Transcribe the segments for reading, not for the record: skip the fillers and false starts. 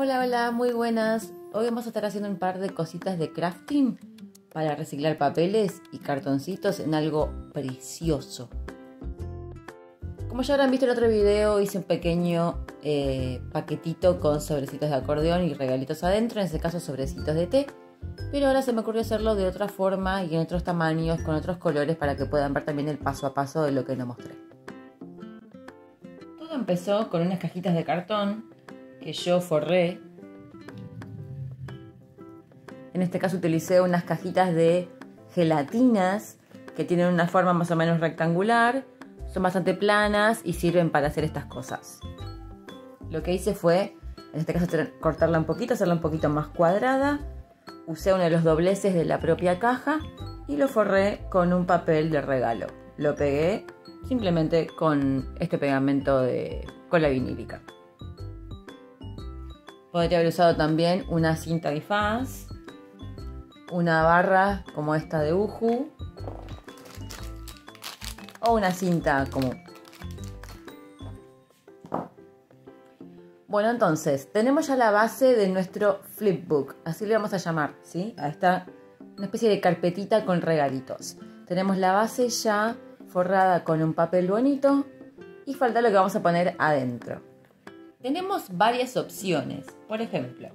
Hola, hola, muy buenas. Hoy vamos a estar haciendo un par de cositas de crafting para reciclar papeles y cartoncitos en algo precioso. Como ya habrán visto en otro video, hice un pequeño paquetito con sobrecitos de acordeón y regalitos adentro, en este caso sobrecitos de té. Pero ahora se me ocurrió hacerlo de otra forma y en otros tamaños, con otros colores, para que puedan ver también el paso a paso de lo que les mostré. Todo empezó con unas cajitas de cartón que yo forré. En este caso utilicé unas cajitas de gelatinas que tienen una forma más o menos rectangular, son bastante planas y sirven para hacer estas cosas. Lo que hice fue, en este caso, cortarla un poquito, hacerla un poquito más cuadrada. Usé uno de los dobleces de la propia caja y lo forré con un papel de regalo. Lo pegué simplemente con este pegamento de cola vinílica. Podría haber usado también una cinta antifaz, una barra como esta de Uhu o una cinta común. Bueno, entonces tenemos ya la base de nuestro flipbook, así le vamos a llamar, ¿sí? A esta una especie de carpetita con regalitos. Tenemos la base ya forrada con un papel bonito y falta lo que vamos a poner adentro. Tenemos varias opciones. Por ejemplo,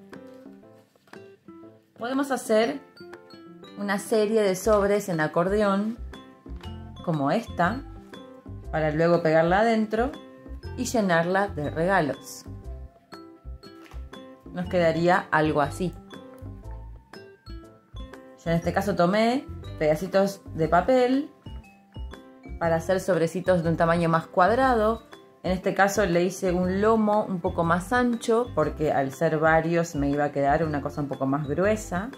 podemos hacer una serie de sobres en acordeón como esta para luego pegarla adentro y llenarla de regalos. Nos quedaría algo así. Yo en este caso tomé pedacitos de papel para hacer sobrecitos de un tamaño más cuadrado. En este caso le hice un lomo un poco más ancho porque al ser varios me iba a quedar una cosa un poco más gruesa.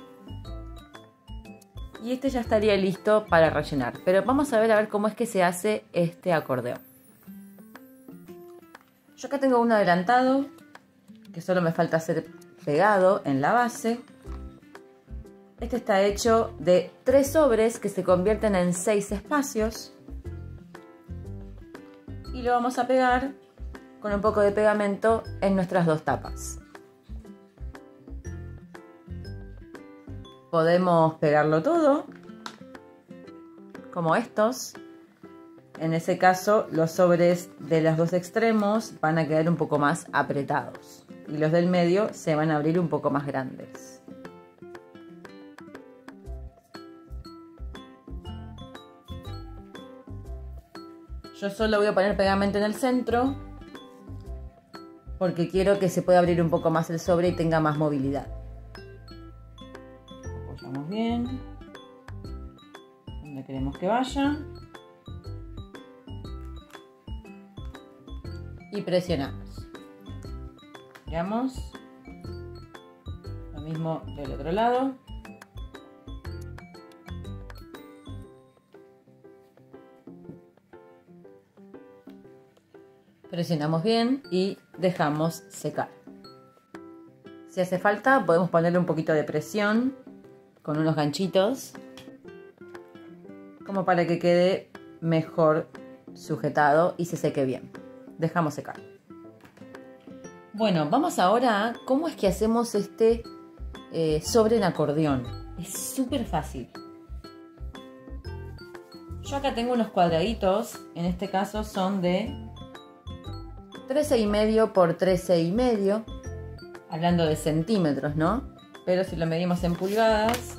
Y este ya estaría listo para rellenar. Pero vamos a ver cómo es que se hace este acordeón. Yo acá tengo uno adelantado que solo me falta hacer pegado en la base. Este está hecho de 3 sobres que se convierten en 6 espacios. Y lo vamos a pegar con un poco de pegamento en nuestras dos tapas. Podemos pegarlo todo, como estos. En ese caso, los sobres de los dos extremos van a quedar un poco más apretados y los del medio se van a abrir un poco más grandes. Yo solo voy a poner pegamento en el centro porque quiero que se pueda abrir un poco más el sobre y tenga más movilidad. Apoyamos bien donde queremos que vaya y presionamos. Giramos. Lo mismo del otro lado. Presionamos bien y dejamos secar. Si hace falta podemos ponerle un poquito de presión con unos ganchitos como para que quede mejor sujetado y se seque bien. Dejamos secar. Bueno, vamos ahora a cómo es que hacemos este sobre en acordeón. Es súper fácil. Yo acá tengo unos cuadraditos, en este caso son de 13,5 por 13,5, hablando de centímetros, ¿no? Pero si lo medimos en pulgadas,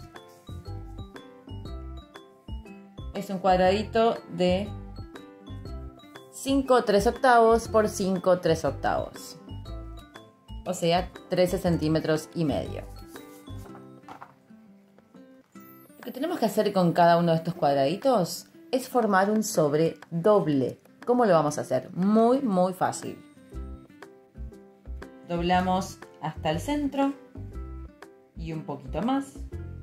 es un cuadradito de 5 3/8 por 5 3/8. O sea, 13,5 centímetros. Lo que tenemos que hacer con cada uno de estos cuadraditos es formar un sobre doble. ¿Cómo lo vamos a hacer? Muy, muy fácil. Doblamos hasta el centro y un poquito más.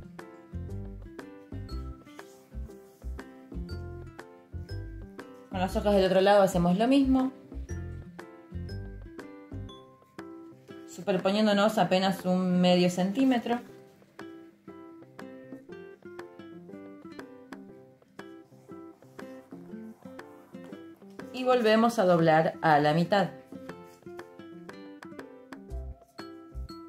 Con las hojas del otro lado hacemos lo mismo. Superponiéndonos apenas un medio centímetro. Y volvemos a doblar a la mitad.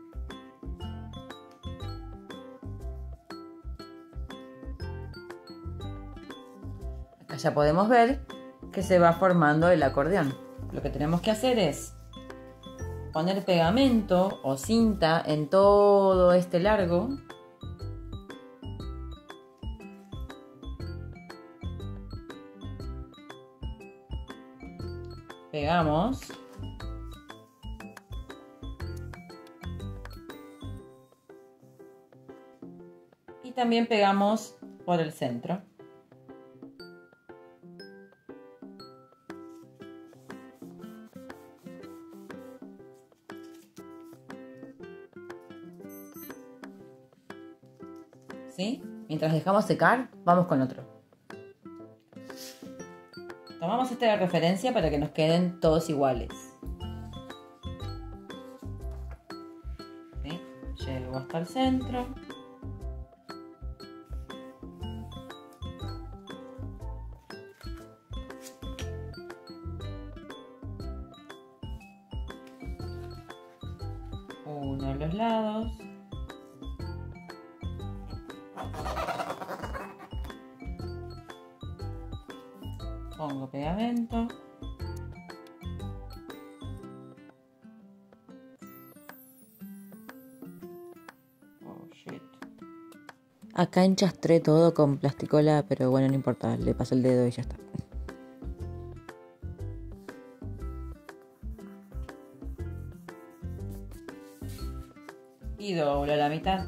ya podemos ver que se va formando el acordeón. Lo que tenemos que hacer es poner pegamento o cinta en todo este largo. Pegamos. Y también pegamos por el centro. ¿Sí? Mientras dejamos secar, vamos con otro. Tomamos este de referencia para que nos queden todos iguales. ¿Sí? Llego hasta el centro. Uno de los lados. Pongo pegamento. Oh, shit. Acá enchastré todo con plasticola, pero bueno, no importa, le paso el dedo y ya está. Y doblo la mitad.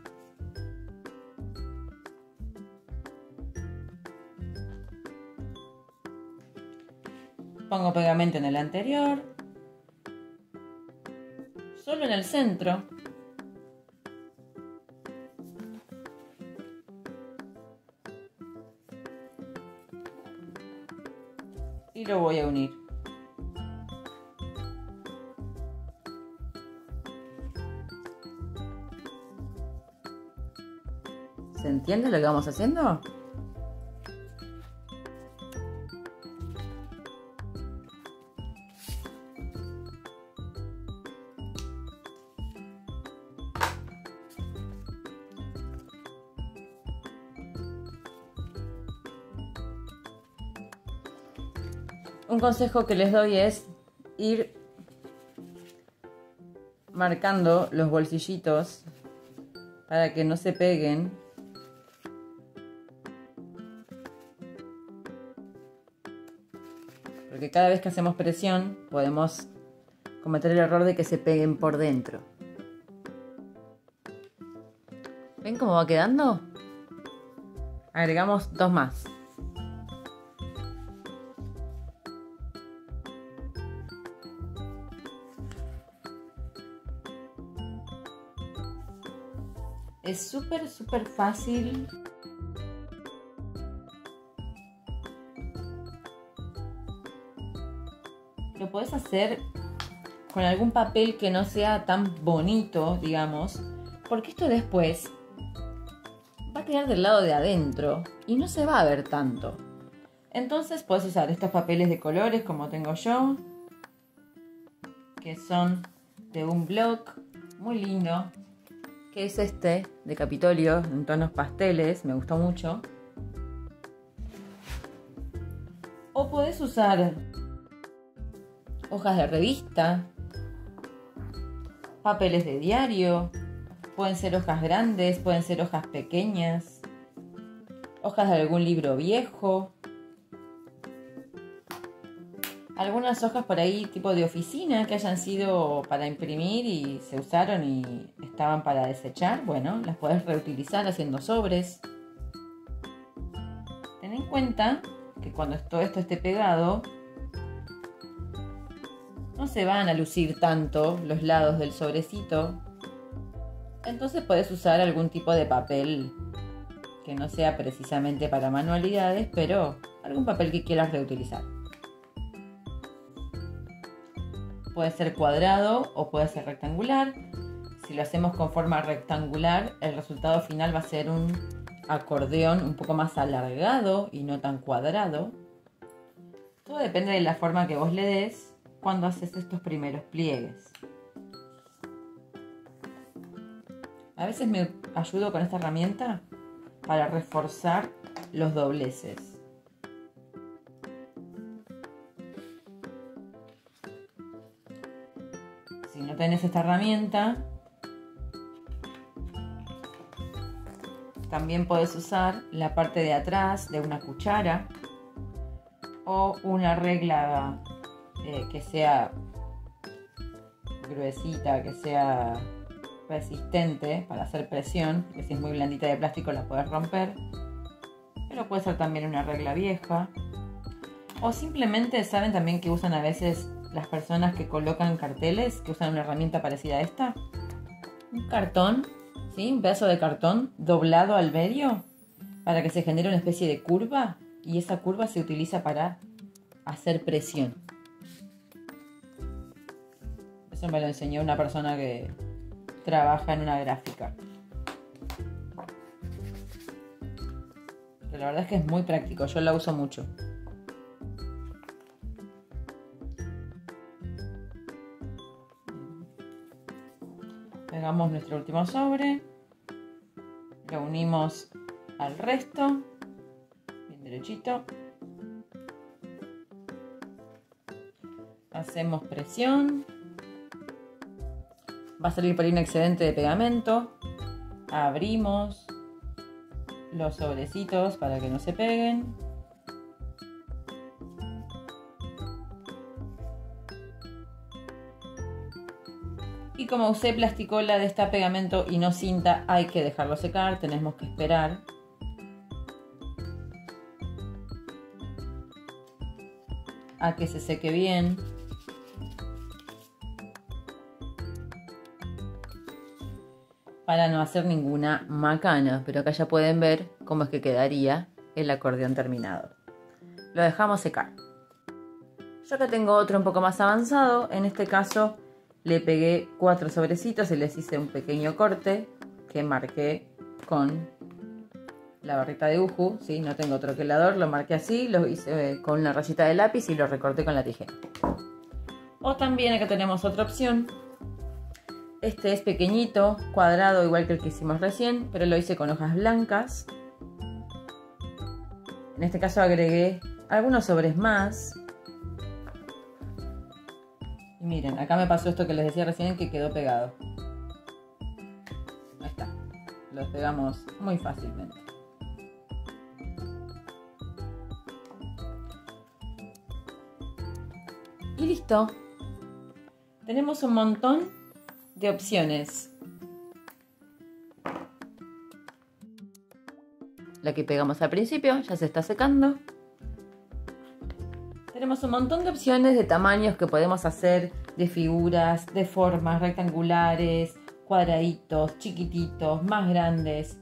Pongo pegamento en el anterior, solo en el centro. Y lo voy a unir. ¿Se entiende lo que vamos haciendo? Un consejo que les doy es ir marcando los bolsillitos para que no se peguen. Porque cada vez que hacemos presión podemos cometer el error de que se peguen por dentro. ¿Ven cómo va quedando? Agregamos dos más. Es súper fácil. Lo podés hacer con algún papel que no sea tan bonito, digamos, porque esto después va a quedar del lado de adentro y no se va a ver tanto. Entonces podés usar estos papeles de colores como tengo yo, que son de un blog muy lindo, que es este de Capitolio en tonos pasteles, me gustó mucho. O podés usar hojas de revista, papeles de diario, pueden ser hojas grandes, pueden ser hojas pequeñas, hojas de algún libro viejo, algunas hojas por ahí tipo de oficina que hayan sido para imprimir y se usaron y estaban para desechar. Bueno, las podés reutilizar haciendo sobres. Ten en cuenta que cuando todo esto esté pegado no se van a lucir tanto los lados del sobrecito. Entonces podés usar algún tipo de papel que no sea precisamente para manualidades, pero algún papel que quieras reutilizar. Puede ser cuadrado o puede ser rectangular. Si lo hacemos con forma rectangular, el resultado final va a ser un acordeón un poco más alargado y no tan cuadrado. Todo depende de la forma que vos le des cuando haces estos primeros pliegues. A veces me ayudo con esta herramienta para reforzar los dobleces. no tenés esta herramienta, también podés usar la parte de atrás de una cuchara o una regla que sea gruesita, que sea resistente para hacer presión, que si es muy blandita de plástico la puedes romper, pero puede ser también una regla vieja. O simplemente, saben también que usan a veces las personas que colocan carteles, que usan una herramienta parecida a esta, un cartón, ¿sí? Un pedazo de cartón doblado al medio para que se genere una especie de curva, y esa curva se utiliza para hacer presión. Eso me lo enseñó una persona que trabaja en una gráfica. Pero la verdad es que es muy práctico, yo la uso mucho. Pegamos nuestro último sobre, lo unimos al resto, bien derechito. Hacemos presión. Va a salir por ahí un excedente de pegamento. Abrimos los sobrecitos para que no se peguen. Y como usé plasticola de esta pegamento y no cinta, hay que dejarlo secar, tenemos que esperar. A que se seque bien. Para no hacer ninguna macana, pero acá ya pueden ver cómo es que quedaría el acordeón terminado. Lo dejamos secar. Yo acá tengo otro un poco más avanzado, en este caso le pegué 4 sobrecitos y les hice un pequeño corte que marqué con la barrita de Uhu, ¿sí? No tengo troquelador, lo marqué así, lo hice con una rayita de lápiz y lo recorté con la tijera. O también acá tenemos otra opción. Este es pequeñito, cuadrado, igual que el que hicimos recién, pero lo hice con hojas blancas. En este caso agregué algunos sobres más. Y miren, acá me pasó esto que les decía recién, que quedó pegado. Ahí está. Lo despegamos muy fácilmente. Y listo. Tenemos un montón de opciones. La que pegamos al principio ya se está secando. Tenemos un montón de opciones de tamaños que podemos hacer, de figuras, de formas rectangulares, cuadraditos, chiquititos, más grandes,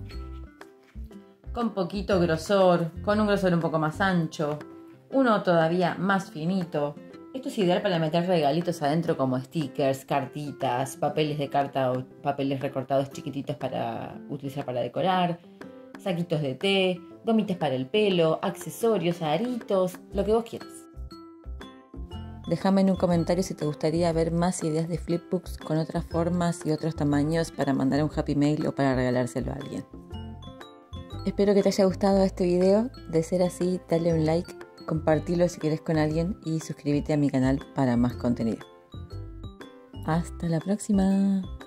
con poquito grosor, con un grosor un poco más ancho, uno todavía más finito. Esto es ideal para meter regalitos adentro como stickers, cartitas, papeles de carta o papeles recortados chiquititos para utilizar para decorar, saquitos de té, gomitas para el pelo, accesorios, aritos, lo que vos quieras. Déjame en un comentario si te gustaría ver más ideas de flipbooks con otras formas y otros tamaños para mandar un happy mail o para regalárselo a alguien. Espero que te haya gustado este video. De ser así, dale un like, compartilo si quieres con alguien y suscríbete a mi canal para más contenido. Hasta la próxima.